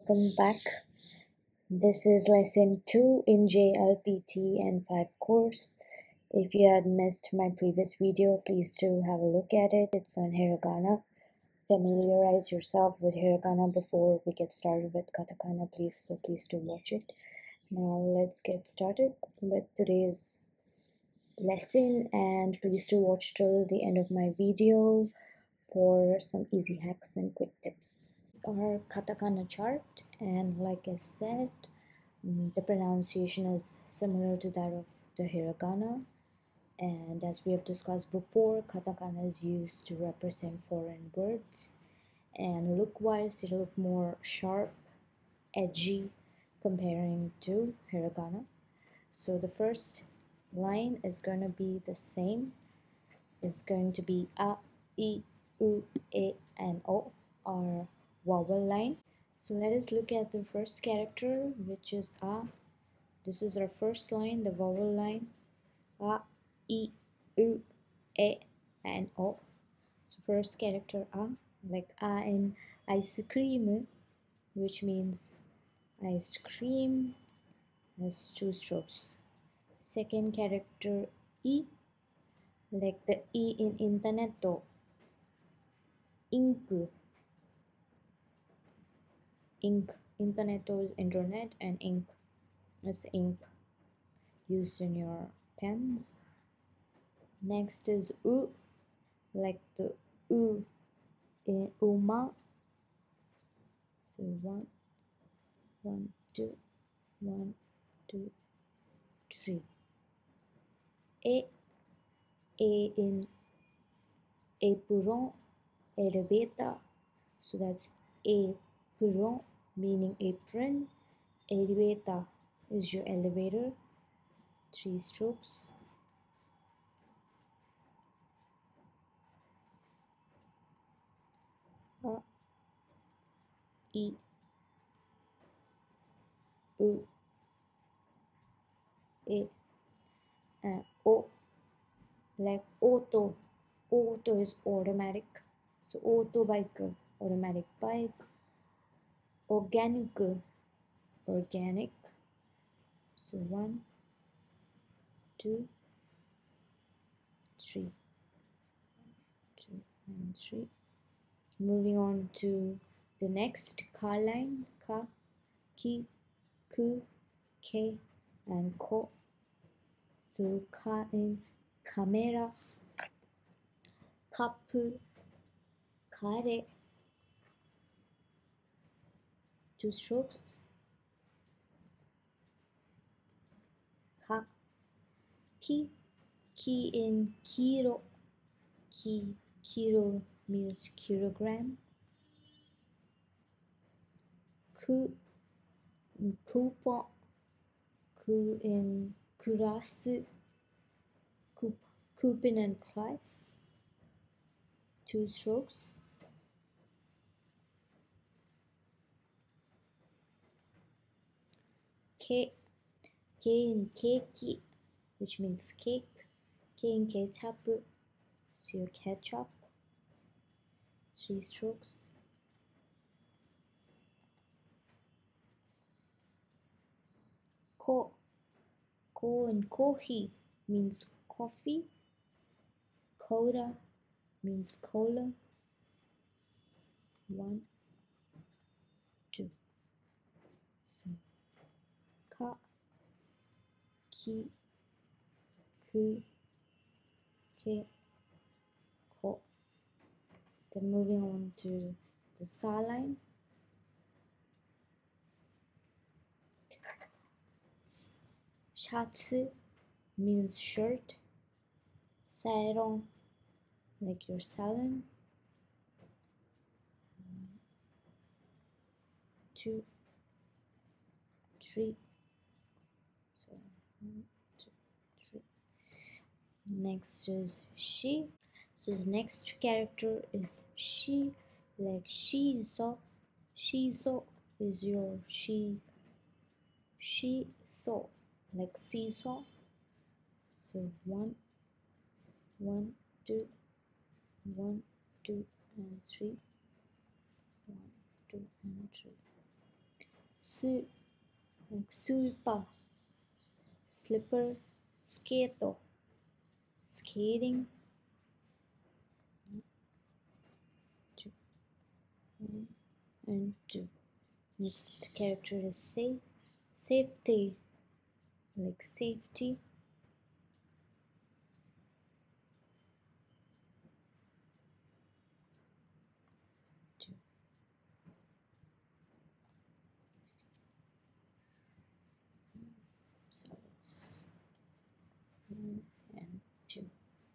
Welcome back. This is lesson 2 in JLPT and 5 course. If you had missed my previous video, please do have a look at it. It's on hiragana. Familiarize yourself with hiragana before we get started with katakana, please. So please do watch it. Now let's get started with today's lesson, and please do watch till the end of my video for some easy hacks and quick tips. Our katakana chart, and like I said, the pronunciation is similar to that of the hiragana, and as we have discussed before, katakana is used to represent foreign words, and look-wise it'll look more sharp, edgy comparing to hiragana. So the first line is going to be the same. It's going to be a, I, U, E, and O, our vowel line. So let us look at the first character, which is a. This is our first line, the vowel line. A, I, U, E, and O. So first character a, like a in ice cream, which means ice cream, has two strokes. Second character I, like the I in internet, ink, ink. Internet is internet, and ink is ink used in your pens. Next is U, like the U in Uma. So one, two, 1, 2, 3. A in apron, elevator. So that's apron, meaning apron. Elevator is your elevator. 3 strokes. A, I, U, E, and O, like auto. Auto is automatic. So auto bike, automatic bike. Organic, organic. So 1, 2, 3, 2 and 3. Moving on to the next ka line, ka, ki, ku, ke, and ko. So ka in camera, cup, kare, 2 strokes. Ka, ki in kiro, kiro means kilogram. Ku in coupon, ku in kurasu, coupon and class, 2 strokes. Ke in keiki, which means cake. Ke in ketchup, so your ketchup, 3 strokes. Ko in kohi means coffee. Cola means cola. 1, 2. So ka, ki, ku, ke, ko. Then moving on to the sa line. Shatsu means shirt. Salon, like your salon. 2, 3. So 1, 2, 3. Next is she. So the next character is she, like shiso. Shiso is your she. Shiso, like seesaw. So 1, 1, 2, 1, 2, and 3. 1, 2, and 3. Su, like super, slipper, skater, skating. Two, one, and two. Next character is safe, safety, like safety. Two. So it's one and two.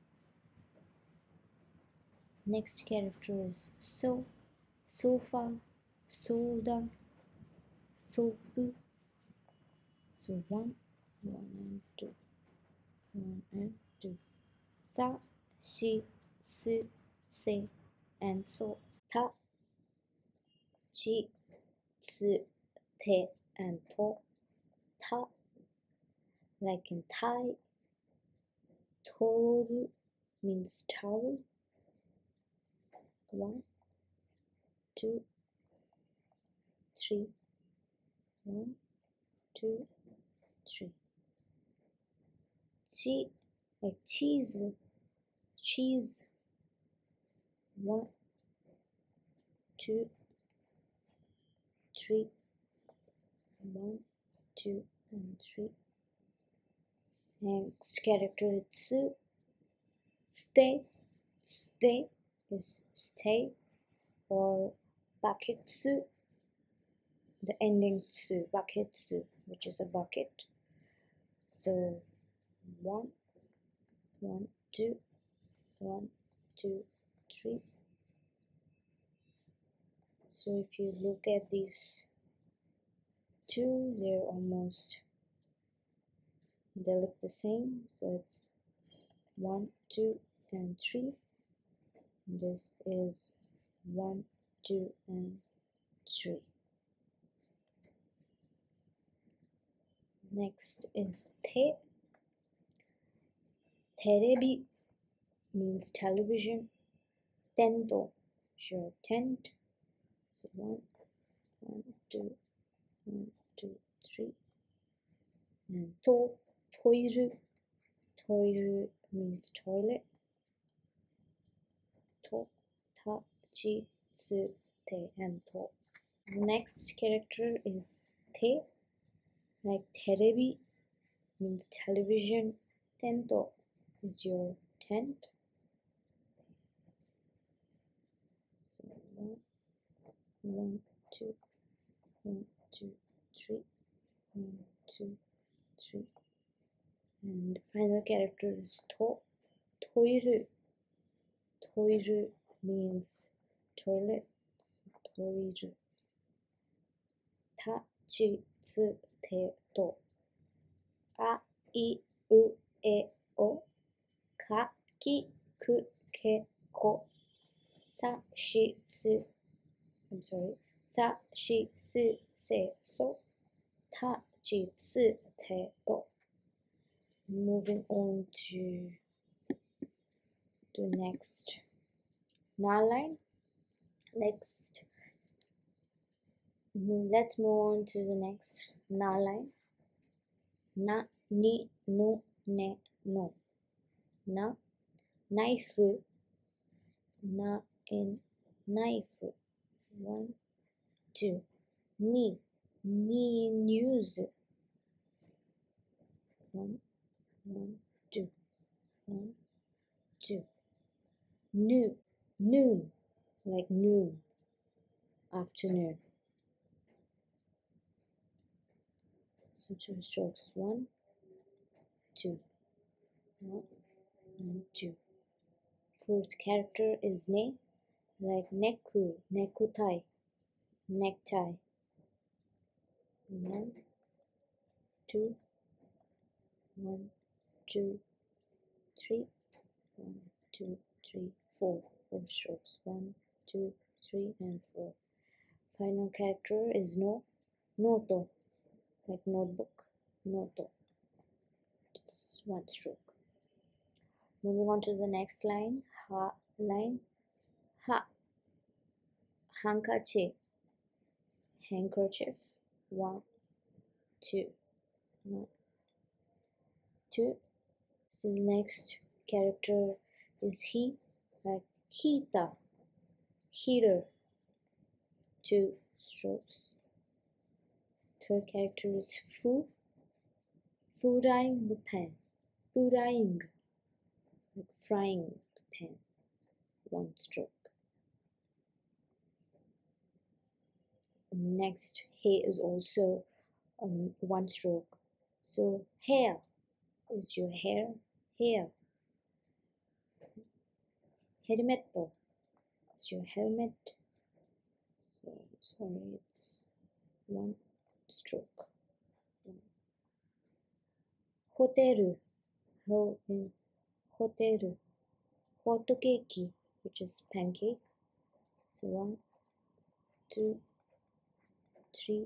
Next character is so, sofa, soda, soap. So one and two, one and two. Sa, she, su, se, and so. Ta, chi, tsu, te, and to. Ta, like in Thai. Toru means towel. One, two, three. One, two, three. Chi, like cheese, cheese. One, two, three. One, two, and three. Next character is tsu, stay. Stay is stay, or baketsu, the ending tsu, baketsu, which is a bucket. So one, two, one, two, three. So if you look at these two, they look the same. So it's one, two, and three. This is one, two, and three. Next is te. Terebi means television. Tento is your tent. So one, two, three. And toiru. Toiru means toilet. To, ta, chi, tsu, te, and to. The next character is te, like terebi means television. Tento is your tent. So one, two, three, one, two, three. And the final character is to, toiru. Toiru means toilet. So toiru. Ta, chi, tsu, te, to. A, I, U, E, O. Ka, ki, ku, ke, ko. Sa, shi, su. Sa, shi, su, se, so. Ta, chi, tsu, te, to. Moving on to the next na line. Let's move on to the next na line. Na, ni, no, ne, no. Na, knife. Na, in, knife. One, two. Ni, news. One, two. One, two. Noon, like noon, afternoon. So two strokes. One, two. One, and two. Fourth character is ne, like neku, necktie, necktie. One, two, three. One, two, three, four. Four strokes. One, two, three, and four. Final character is no, noto, like notebook, noto. Just one stroke. Moving on to the next line, ha line. Ha, handkerchief, handkerchief. 1, 2, 1, 2. So the next character is he, like Hita, heater, 2 strokes. Third character is frying pan, frying, like frying pan, 1 stroke. Next, he is also 1 stroke. So hair is your hair, helmet is your helmet. So sorry, it's 1 stroke. Hoteru, hoteru, hot cake, which is pancake. So 1, 2, 3,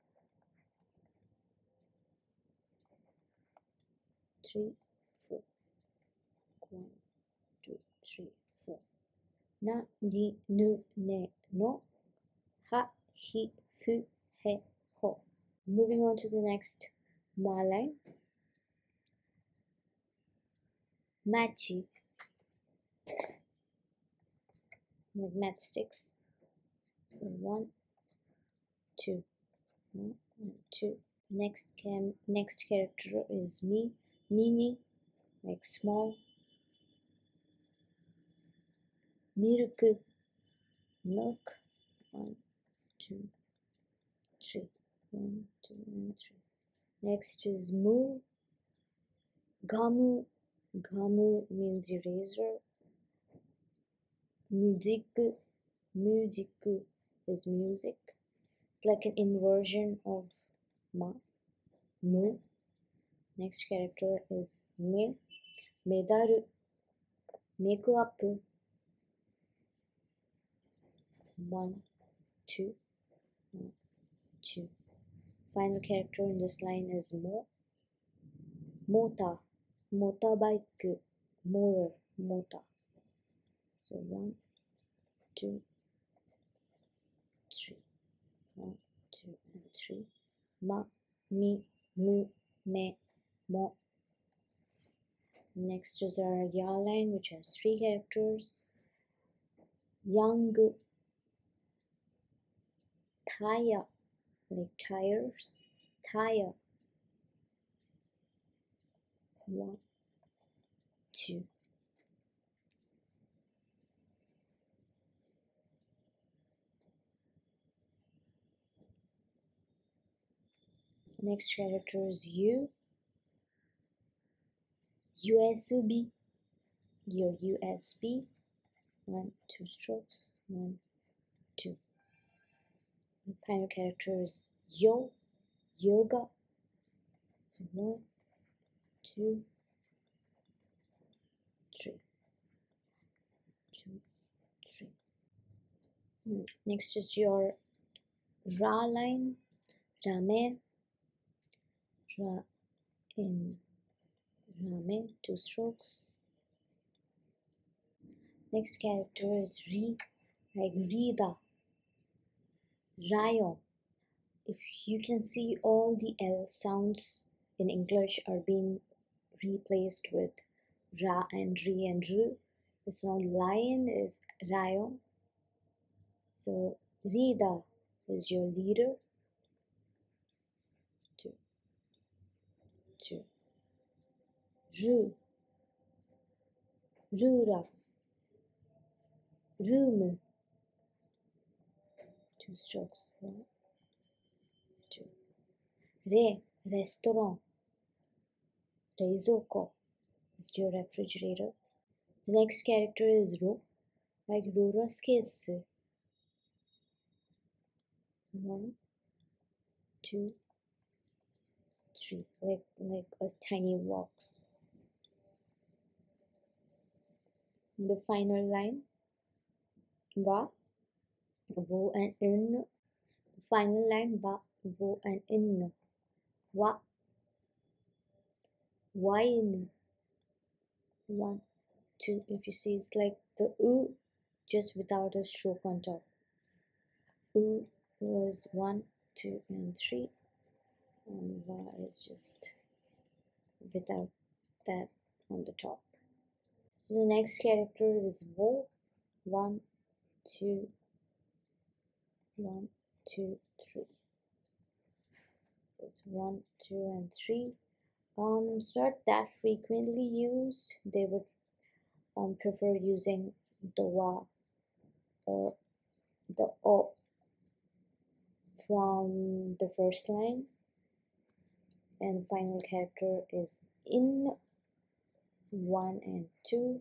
4. 1, 2, 3, 4. Na, ni, nu, ne, no. Ha, hi, fu, he, ho. Moving on to the next ma line. Matchy, like matchsticks. So 1, 2, 1, 2. Next character is mini, like small. Milk, 1, 2, 3. 1, 2, 3. Next is gamu means eraser. Music is music. It's like an inversion of mu. Next character is medaru, makeup. 1, 2, 1, 2. Final character in this line is motorbike, motor. So 1, 2, 3. 1, 2, and 3. Ma, mi, mu, me, mo. Next is our ya line, which has 3 characters. Young, tire, like tires, tire. 1, 2. Next character is USB, your USB. 1, 2 strokes. 1, 2. The final character is yoga. So 1, 2, 3. 2, 3. Next is your ra line, ramen, ramen, 2 strokes. Next character is like rida, rayon. If you can see, all the L sounds in English are being replaced with ra and re and ru. It's not lion, is rayon. So rida is your leader. 2, 2. Rura, room, 2 strokes. 1, 2. Restaurant, reizoko is your refrigerator. The next character is like roller skates. 1, 2, 3, like a tiny walks. The final line, va, vo and in. The final line, va, vo and in. Va, wine. 1, 2. If you see, it's like the just without a stroke on top. U was 1, 2 and 3, and va is just without that on the top. So the next character is vo. 1, 2, 1, 2, 3. So it's 1, 2, and 3. It's not that frequently used. They would prefer using the wa or the o from the first line, and final character is in. 1 and 2,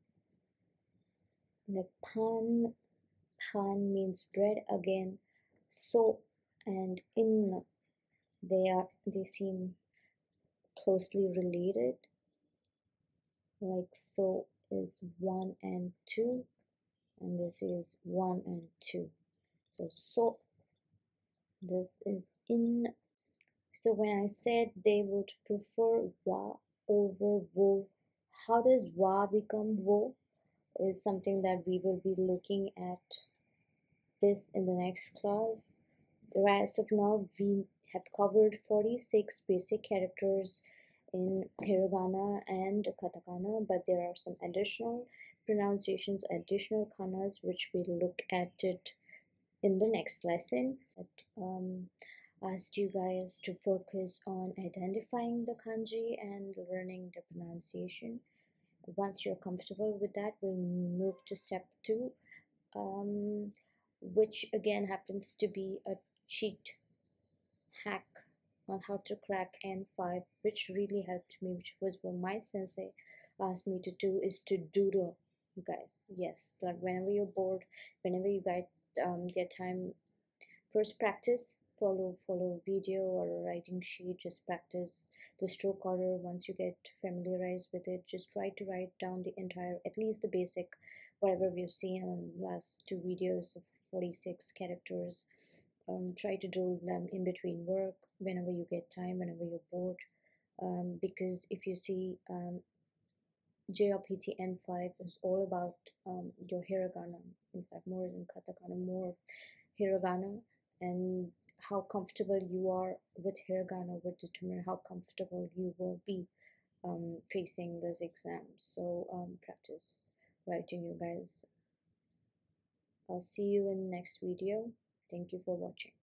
like pan. Pan means bread again. So and in, they seem closely related. Like so is 1 and 2, and this is 1 and 2. So this is in. So when I said they would prefer wa over wo, how does wa become wo is something that we will be looking at this in the next class. As of now, we have covered 46 basic characters in hiragana and katakana, but there are some additional pronunciations, additional kanas, which we'll look at it in the next lesson. um, asked you guys to focus on identifying the kanji and learning the pronunciation. Once you're comfortable with that, we'll move to step 2, which again happens to be a cheat hack on how to crack N5, which really helped me, which was what my sensei asked me to do, is to doodle, you guys. Yes, like whenever you're bored, whenever you guys get time, first practice, follow video or a writing sheet, just practice the stroke order. Once you get familiarized with it, just try to write down the entire, at least the basic, whatever we've seen on last 2 videos of 46 characters. Try to do them in between work, whenever you get time, whenever you're bored, because if you see, JLPT N5 is all about your hiragana. In fact, more than katakana, more hiragana, and how comfortable you are with hiragana will determine how comfortable you will be facing this exam. So practice writing, you guys. I'll see you in the next video. Thank you for watching.